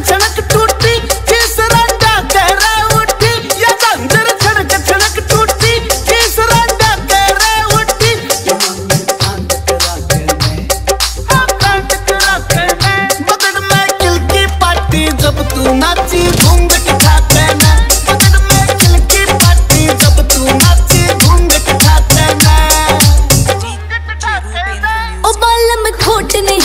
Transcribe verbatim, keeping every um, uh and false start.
छनक टूटी तीसरा डाकरा उठी या जंजर छनक छनक टूटी तीसरा डाकरा उठी ये मन कांड करा के हाँ कांड करा के बदन में किल की पार्टी जब तू नाची घूंघट उठा के बदन में किल की पार्टी जब तू नाची घूंघट उठा के ओ बाल में खोट नहीं